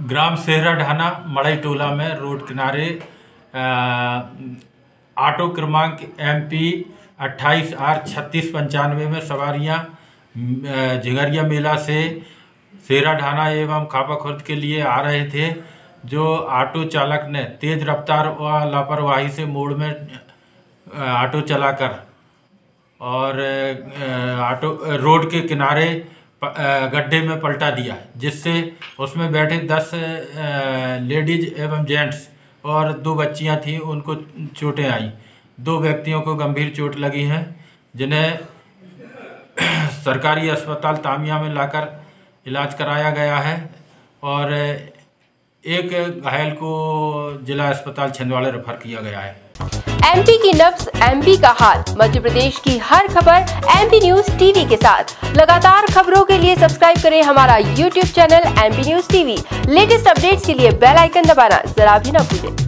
ग्राम सेहरा ढाना मड़ई टोला में रोड किनारे ऑटो क्रमांक MP 28R3695 में सवारियां झिंगरिया मेला से सेहरा ढाना एवं खापा खुर्द के लिए आ रहे थे, जो ऑटो चालक ने तेज रफ्तार व लापरवाही से मोड़ में ऑटो चलाकर और ऑटो रोड के किनारे गड्ढे में पलटा दिया, जिससे उसमें बैठे 10 लेडीज एवं जेंट्स और 2 बच्चियां थीं, उनको चोटें आई। 2 व्यक्तियों को गंभीर चोट लगी हैं, जिन्हें सरकारी अस्पताल तामिया में लाकर इलाज कराया गया है और एक घायल को जिला अस्पताल छिंदवाड़ा रेफर किया गया है। MP की नब्ज MP का हाल, मध्य प्रदेश की हर खबर MP न्यूज टीवी के साथ। लगातार खबरों के लिए सब्सक्राइब करें हमारा YouTube channel MP news TV. Latest updates के लिए बेल आइकन दबाना जरा भी न भूलें।